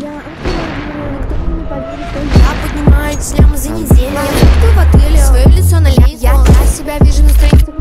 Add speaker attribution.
Speaker 1: Я поднимаю ляма за неделю. Я в отеле, свое лицо на лейку. Я себя вижу на странице